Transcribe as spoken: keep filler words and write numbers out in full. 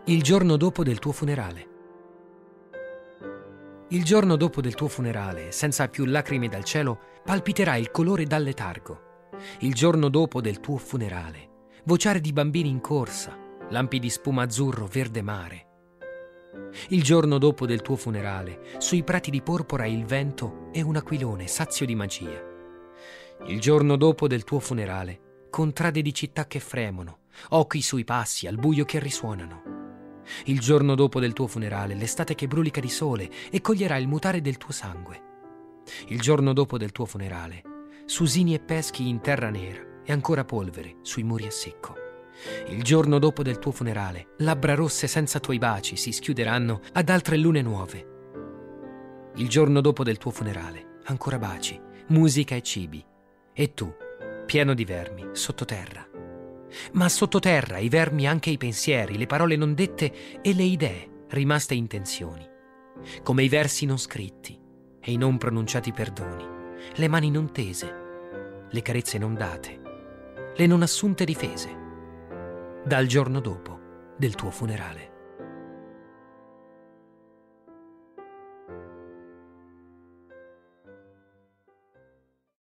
Il giorno dopo del tuo funerale. Il giorno dopo del tuo funerale, senza più lacrime dal cielo, palpiterà il colore dal letargo. Il giorno dopo del tuo funerale, vociare di bambini in corsa, lampi di spuma azzurro, verde mare. Il giorno dopo del tuo funerale, sui prati di porpora il vento e un aquilone sazio di magia. Il giorno dopo del tuo funerale, contrade di città che fremono, occhi sui passi, al buio che risuonano. Il giorno dopo del tuo funerale, l'estate che brulica di sole e coglierà il mutare del tuo sangue. Il giorno dopo del tuo funerale, susini e peschi in terra nera e ancora polvere sui muri a secco. Il giorno dopo del tuo funerale, labbra rosse senza tuoi baci si schiuderanno ad altre lune nuove. Il giorno dopo del tuo funerale, ancora baci, musica e cibi. E tu, pieno di vermi, sottoterra. Ma sottoterra i vermi anche i pensieri, le parole non dette e le idee rimaste intenzioni. Come i versi non scritti e i non pronunciati perdoni, le mani non tese, le carezze non date, le non assunte difese. Dal giorno dopo del tuo funerale.